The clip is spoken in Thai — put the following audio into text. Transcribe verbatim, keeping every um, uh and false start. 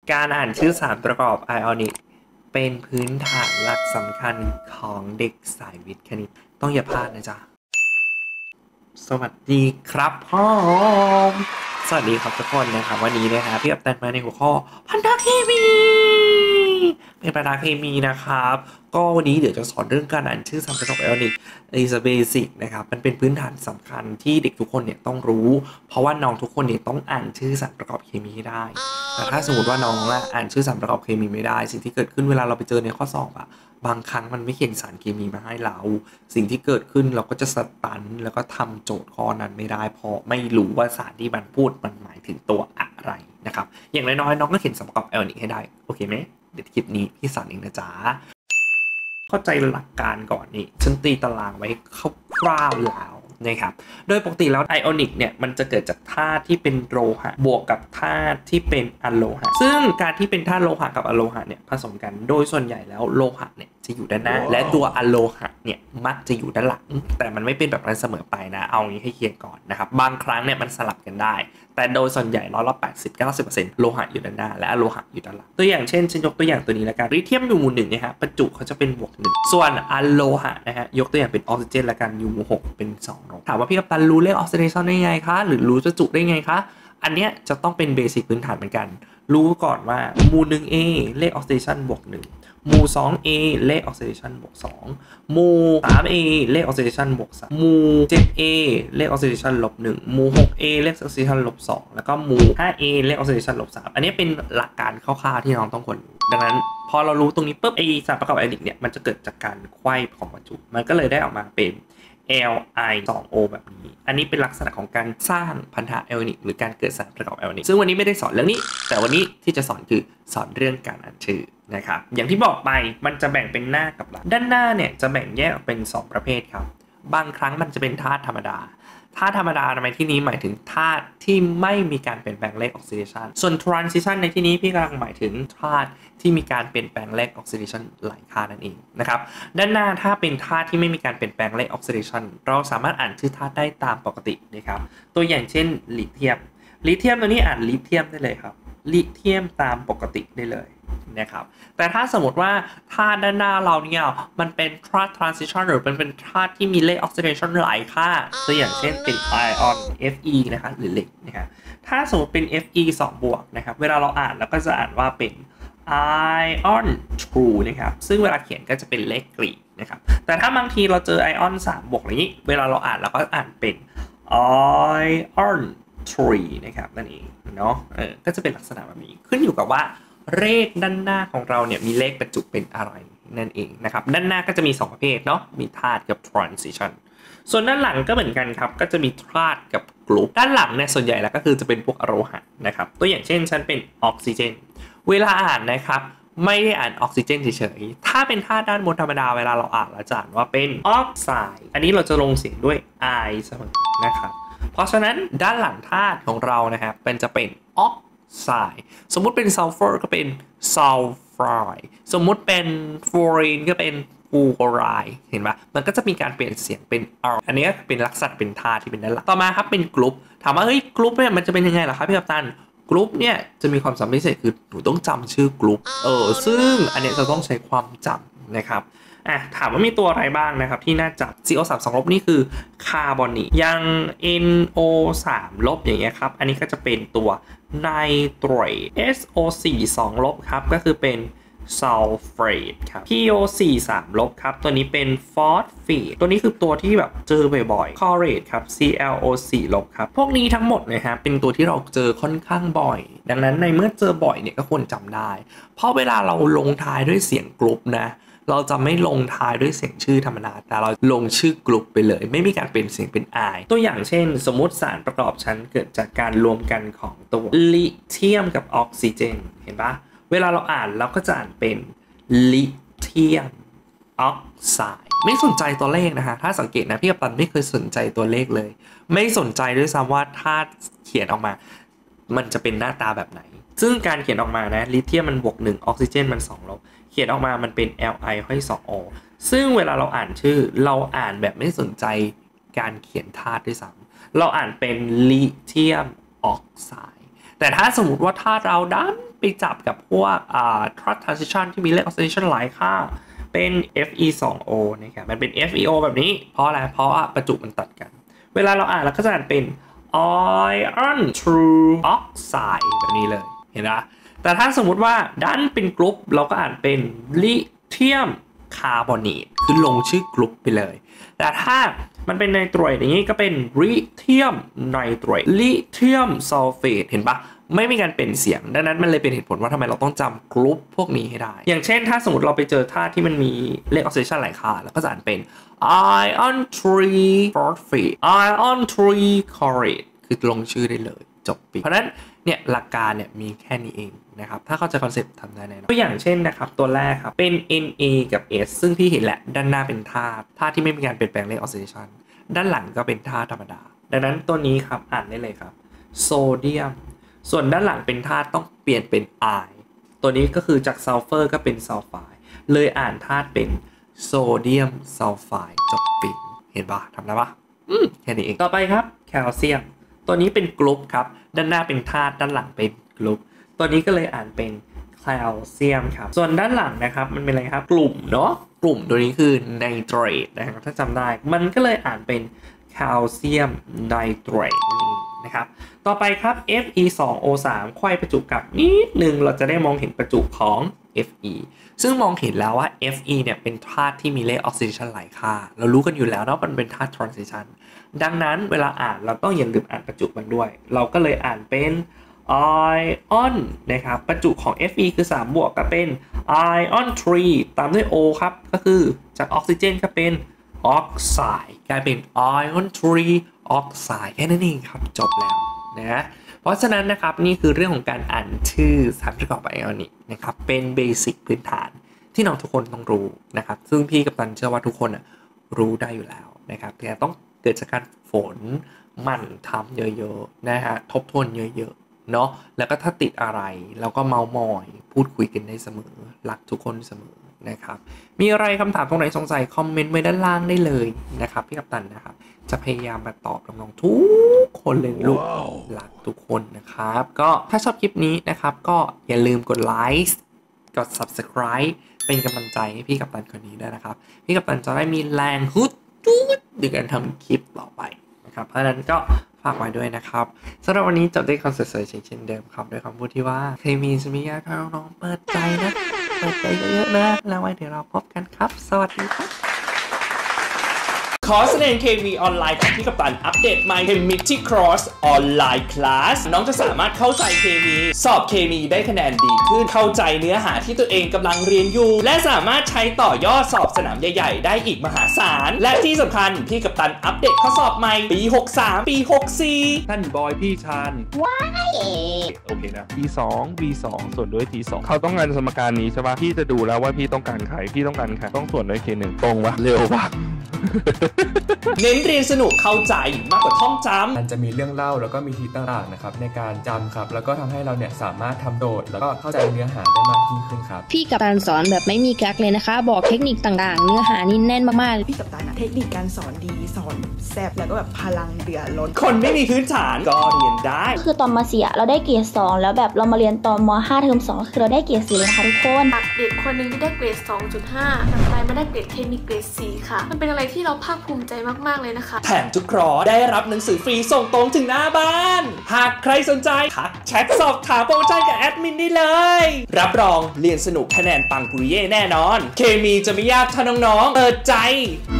การอ่านชื่อสารประกอบไอออนิกเป็นพื้นฐานหลักสำคัญของเด็กสายวิทย์คณิตต้องอย่าพลาดนะจ๊ะสวัสดีครับพ่อสวัสดีครับทุกคนนะครับวันนี้นะครับพี่อัปตันมาในหัวข้อพันธเคมีเป็นพันธเคมีนะครับก็วันนี้เดี๋ยวจะสอนเรื่องการอ่านชื่อสารประกอบไอออนิกis a basic นะครับมันเป็นพื้นฐานสำคัญที่เด็กทุกคนเนี่ยต้องรู้เพราะว่าน้องทุกคนเนี่ยต้องอ่านชื่อสารประกอบเคมีให้ได้แต่ถ้าสมมติว่าน้องอ่านชื่อสารประกอบเคมีไม่ได้สิ่งที่เกิดขึ้นเวลาเราไปเจอในข้อสอบอะบางครั้งมันไม่เขียนสารเคมีมาให้เราสิ่งที่เกิดขึ้นเราก็จะสตันแล้วก็ทำโจทย์ข้อนั้นไม่ได้เพราะไม่รู้ว่าสารที่มันพูดมันหมายถึงตัวอะไรนะครับอย่างน้อยๆน้องก็เขียนสารประกอบไอออนิกให้ได้โอเคไหมเดี๋ยวคลิปนี้พี่สอนเองนะจ๊ะเข้าใจหลักการก่อนนี่ฉันตีตารางไว้คร่าวๆแล้วนะครับโดยปกติแล้วไอออนิกเนี่ยมันจะเกิดจากธาตุที่เป็นโลหะบวกกับธาตุที่เป็นอะโลหะซึ่งการที่เป็นธาตุโลหะกับอะโลหะเนี่ยผสมกันโดยส่วนใหญ่แล้วโลหะเนี่ยจะอยู่ด้านหน้า wow. และตัวอะโลหะเนี่ยมักจะอยู่ด้านหลังแต่มันไม่เป็นแบบนั้นเสมอไปนะเอางี้ให้เคลียร์ก่อนนะครับบางครั้งเนี่ยมันสลับกันได้แต่โดยส่วนใหญ่ร้อยละแปดสิบ เก้าสิบเปอร์เซ็นต์ โลหะอยู่ด้านหน้าและอะโลหะอยู่ด้านหลังตัวอย่างเช่นฉันยกตัวอย่างตัวนี้ละกันลิเธียมอยู่หมู่หนึ่งนะฮะประจุเขาจะเป็นบวกหนึ่งส่วนอะโลหะนะฮะยกตัวอย่างเป็นออกซิเจนละกันอยู่หมู่หกเป็นสองลบถามว่าพี่กัปตันรู้เลขออกซิเดชันได้ไงคะหรือรู้ประจุได้ไงคะอันเนี้ยจะต้องเป็นเบสิกพื้นฐานเหมือนกันรู้ก่อนว่าหมู่ หนึ่ง เอ เลขออกซิเดชันบวกหนึ่งหมู่ สอง เอ เลขออกซิเดชันบวกสองหมู่ สาม เอ เลขออกซิเดชันบวกสามหมู่ เจ็ด เอ เลขออกซิเดชันลบหนึ่งหมู่ หก เอ เลขออกซิเดชันลบสองแล้วก็หมู่ ห้า เอ เลขออกซิเดชันลบสามอันนี้เป็นหลักการคร่าวๆที่น้องต้องควรรู้ดังนั้นพอเรารู้ตรงนี้ปุ๊บไอสารประกอบไอออนิกเนี่ยมันจะเกิดจากการไขว้ของประจุมันก็เลยได้ออกมาเป็นแอล ไอ สอง โอ แบบนี้อันนี้เป็นลักษณะของการสร้างพันธะไอออนิกหรือการเกิดสารประกอบไอออนิกซึ่งวันนี้ไม่ได้สอนเรื่องนี้แต่วันนี้ที่จะสอนคือสอนเรื่องการอ่านชื่อนะครับอย่างที่บอกไปมันจะแบ่งเป็นหน้ากับหลังด้านหน้าเนี่ยจะแบ่งแยกออกเป็นสองประเภทครับบางครั้งมันจะเป็นธาตุธรรมดาธาตุธรรมดาในที่นี้หมายถึงธาตุที่ไม่มีการเปลี่ยนแปลงเลขออกซิเดชันส่วน transition ในที่นี้พี่กำลังหมายถึงธาตุที่มีการเปลี่ยนแปลงเลขออกซิเดชันหลายค่านั่นเองนะครับด้านหน้าถ้าเป็นธาตุที่ไม่มีการเปลี่ยนแปลงเลขออกซิเดชันเราสามารถอ่านชื่อธาตุได้ตามปกตินะครับตัวอย่างเช่นลิเธียมลิเธียมตัวนี้อ่านลิเธียมได้เลยครับลิเธียมตามปกติได้เลยนะครับแต่ถ้าสมมติว่าธาตุด้านหน้าเราเนี่ยมันเป็นธาตุ transition หรือเป็นเป็นธาตุที่มีเลข oxidation หลายค่าตัวอย่างเช่นเป็น ion Fe นะครับหรือเหล็กนะครับถ้าสมมติเป็น Fe สองบวกนะครับเวลาเราอ่านเราก็จะอ่านว่าเป็น ion true นะครับซึ่งเวลาเขียนก็จะเป็นเลขกรีกนะครับแต่ถ้าบางทีเราเจอ ion สามบวกอย่างนี้เวลาเราอ่านเราก็อ่านเป็น ion three นะครับนั่นเองเนาะเออก็จะเป็นลักษณะแบบนี้ขึ้นอยู่กับว่าเลขด้านหน้าของเราเนี่ยมีเลขประจุเป็นอะไรนั่นเองนะครับด้านหน้าก็จะมีสองประเภทเนาะมีธาตุกับ transition ส่วนด้านหลังก็เหมือนกันครับก็จะมีธาตุกับกลุ่มด้านหลังเนี่ยส่วนใหญ่แล้วก็คือจะเป็นพวกอโลหะนะครับตัวอย่างเช่นฉันเป็นออกซิเจนเวลาอ่านนะครับไม่ได้อ่านออกซิเจนเฉยๆถ้าเป็นธาตุด้านบนธรรมดาเวลาเราอ่านเราจะอ่านว่าเป็นออกไซด์อันนี้เราจะลงเสียงด้วย I เสมอนะครับเพราะฉะนั้นด้านหลังธาตุของเรานะครับเป็นจะเป็นออกไซด์สมมุติเป็นซัลเฟอร์ก็เป็นซัลไฟด์สมมุติเป็นฟลูออรีนก็เป็นฟูออไรด์เห็นปะมันก็จะมีการเปลี่ยนเสียงเป็น R อันนี้เป็นลักษณะเป็นธาตุที่เป็นด้านหลังต่อมาครับเป็นกรุ๊ปถามว่าเฮ้ยกรุ๊ปเนี่ยมันจะเป็นยังไงล่ะครับพี่กัปตันกรุ๊ปเนี่ยจะมีความสำคัญพิเศษคือหนูต้องจำชื่อกรุ๊ปเออซึ่งอันนี้จะต้องใช้ความจำนะครับอ่ะถามว่ามีตัวอะไรบ้างนะครับที่น่าจับ ซี โอ สาม สอง ลบนี่คือคาร์บอนิกยัง เอ็น โอ สาม ลบอย่างเงี้ยครับอันนี้ก็จะเป็นตัวไนโตรต เอส โอ สี่ สอง ลบครับก็คือเป็นซัลเฟตครับ พี โอ สี่ สาม ลบครับตัวนี้เป็นฟอสเฟตตัวนี้คือตัวที่แบบเจอบ่อยๆคลอเรตครับ ซี แอล โอ สี่ ลบครับพวกนี้ทั้งหมดนะฮะเป็นตัวที่เราเจอค่อนข้างบ่อยดังนั้นในเมื่อเจอบ่อยเนี่ยก็ควรจำได้เพราะเวลาเราลงท้ายด้วยเสียงกรุ๊ปนะเราจะไม่ลงท้ายด้วยเสียงชื่อธรรมดาแต่เราลงชื่อกลุ่มไปเลยไม่มีการเปลี่ยนเสียงเป็น I ตัวอย่างเช่นสมมติสารประกอบชั้นเกิดจากการรวมกันของตัวลิเธียมกับออกซิเจนเห็นปะเวลาเราอ่านเราก็จะอ่านเป็นลิเธียมออกไซด์ไม่สนใจตัวเลขนะฮะถ้าสังเกตนะพี่กัปตันไม่เคยสนใจตัวเลขเลยไม่สนใจด้วยซ้ำว่าถ้าเขียนออกมามันจะเป็นหน้าตาแบบไหนซึ่งการเขียนออกมานะลิเธียมมันบวกหนึ่งออกซิเจนมันสองลบเขียนออกมามันเป็น แอล ไอ ห้อยสอง โอ ซึ่งเวลาเราอ่านชื่อเราอ่านแบบไม่สนใจการเขียนธาตุด้วยซ้ำเราอ่านเป็นลิเธียมออกไซด์แต่ถ้าสมมติว่าธาตุเราดันไปจับกับพวกอ่า Trust Transition ที่มีเลข oxidation หลายค่าเป็น เอฟ อี ทู โอ นะครับมันเป็น เอฟ อี โอ แบบนี้เพราะอะไรเพราะว่าประจุมันตัดกันเวลาเราอ่านเราก็จะอ่านเป็น iron true oxide แบบนี้เลยเห็นไหมแต่ถ้าสมมุติว่าด้านเป็นกรุ๊ปเราก็อ่านเป็นลิเธียมคาร์บอเนตคือลงชื่อกรุ๊ปไปเลยแต่ถ้ามันเป็นไนโตรตอย่างนี้ก็เป็นลิเธียมไนโตรตลิเธียมซัลเฟตเห็นปะไม่มีการเปลี่ยนเสียงดังนั้นมันเลยเป็นเหตุผลว่าทำไมเราต้องจำกรุ๊ปพวกนี้ให้ได้อย่างเช่นถ้าสมมติเราไปเจอธาตุที่มันมีเลขออกซิเจนหลายค่าแล้วก็จะอ่านเป็น iron three phosphate iron three chlorate คือลงชื่อได้เลยจบปีเพราะนั้นเนี่ยหลักการเนี่ยมีแค่นี้เองนะครับถ้าเข้าใจคอนเซ็ปต์ทำได้แน่นอนตัวอย่างเช่นนะครับตัวแรกครับเป็น Na กับ S ซึ่งพี่เห็นแหละด้านหน้าเป็นธาตุธาตุที่ไม่มีการเปลี่ยนแปลงเลขออกซิเจนด้านหลังก็เป็นธาตุธรรมดาดังนั้นตัวนี้ครับอ่านได้เลยครับโซเดียมส่วนด้านหลังเป็นธาตุต้องเปลี่ยนเป็นไอตัวนี้ก็คือจากซัลเฟอร์ก็เป็นซัลไฟด์เลยอ่านธาตุเป็นโซเดียมซัลไฟด์จบปีเห็นปะทำได้ปะอืมแค่นี้เองต่อไปครับแคลเซียมตัวนี้เป็นกรุ๊ปครับด้านหน้าเป็นธาตุด้านหลังเป็นกรุ๊ปตัวนี้ก็เลยอ่านเป็นแคลเซียมครับส่วนด้านหลังนะครับมันเป็นอะไรครับกลุ่มเนาะกลุ่มตัวนี้คือไนโตรตนะครับถ้าจำได้มันก็เลยอ่านเป็นแคลเซียมไนโตรตนั่นเองนะครับต่อไปครับ เอฟ อี ทู โอ ทรี ไขว้ประจุกับนิดนึงเราจะได้มองเห็นประจุของ เอฟ อี ซึ่งมองเห็นแล้วว่า เอฟ อี เนี่ยเป็นธาตุที่มีเลขออกซิเจนหลายค่าเรารู้กันอยู่แล้วเนาะมันเป็นธาตุ transition ดังนั้นเวลาอ่านเราต้องอย่าลืมอ่านประจุมันด้วยเราก็เลยอ่านเป็นion นะครับประจุของ เอฟ อี คือสามบวกก็เป็น ion สามตามด้วย O ครับก็คือจากออกซิเจนก็เป็นออกไซด์กลายเป็น ion สามออกไซด์แค่นั้นเองครับจบแล้วนะเพราะฉะนั้นนะครับนี่คือเรื่องของการอ่านชื่อสารประกอบไอออนิกนะครับเป็นเบสิกพื้นฐานที่น้องทุกคนต้องรู้นะครับซึ่งพี่กับตันเชื่อว่าทุกคนรู้ได้อยู่แล้วนะครับแต่ต้องเกิดจากการฝนหมั่นทำเยอะๆนะฮะทบทวนเยอะๆเนาะแล้วก็ถ้าติดอะไรเราก็เมามอยพูดคุยกันได้เสมอรักทุกคนเสมอนะครับมีอะไรคำถามตรงไหนสงสัยคอมเมนต์ไว้ด้านล่างได้เลยนะครับพี่กัปตันนะครับจะพยายามมาตอบน้องๆทุกคนเลยลูก wow. รักทุกคนนะครับก็ถ้าชอบคลิปนี้นะครับก็อย่าลืมกดไลค์กด subscribe เป็นกำลังใจให้พี่กัปตันคนนี้ด้วยนะครับพี่กัปตันจะได้มีแรงฮึดจุดในการทำคลิปต่อไปนะครับเพราะฉะนั้นก็ฝากไว้ด้วยนะครับสำหรับวันนี้จบด้วยคำสวยๆเช่นเดิมครับด้วยคำพูดที่ว่าเคมีจะมียากให้น้องๆเปิดใจนะเปิดใจเยอะๆนะแล้วไว้เดี๋ยวเราพบกันครับสวัสดีครับคอร์สเรียนเคมีออนไลน์ของพี่กัปตันอัปเดตใหม่ Chemistry Cross ออนไลน์คลาสน้องจะสามารถเข้าใจเคมีสอบเคมีได้คะแนนดีขึ้นเข้าใจเนื้อหาที่ตัวเองกำลังเรียนอยู่และสามารถใช้ต่อยอดสอบสนามใหญ่ๆได้อีกมหาศาลและที่สำคัญพี่กัปตันอัปเดตข้อสอบใหม่ปีหกสามปีหกสี่ท่านบอยพี่ชาญว้ายโอเคนะ ที สอง บี สอง ส่วนด้วย ที สอง เขาต้องการสมการนี้ใช่ปะพี่จะดูแล้วว่าพี่ต้องการใครพี่ต้องการใครต้องส่วนด้วย เค หนึ่ง ตรงปะเร็วปะเน้นเรียนสนุกเข้าใจมากกว่าท่องจำมันจะมีเรื่องเล่าแล้วก็มีทีต่างๆนะครับในการจำครับแล้วก็ทำให้เราเนี่ยสามารถทำโดดแล้วก็เข้าใจเนื้อหาได้มากยิ่งขึ้นครับพี่กัปตันสอนแบบไม่มีกักเลยนะคะบอกเทคนิคต่างๆเนื้อหานี่แน่นมากๆพี่กัปตันเทคนิคการสอนดีสอนแซ่บแล้วก็แบบพลังเดือดล้นคนไม่มีพื้นฐานก็เรียนได้คือตอนม.สี่เราได้เกรดสองแล้วแบบเรามาเรียนตอนม.ห้าเทอมสองคือเราได้เกรดสี่เลยนะคะทุกคนเด็กคนนึงที่ได้เกรด สองจุดห้า แต่ไปไม่ได้เกรดเคมีเกรดสี่ค่ะมันเป็นอะไรที่เราภาคภูมิใจมากๆเลยนะคะแถมทุกครอได้รับหนังสือฟรีส่งตรงถึงหน้าบ้านหากใครสนใจทักแชทสอบถามโปรโมชั่นกับแอดมินได้เลยรับรองเรียนสนุกคะแนนปังปุริเย่แน่นอนเคมีจะไม่ยากถ้าน้องๆเปิดใจ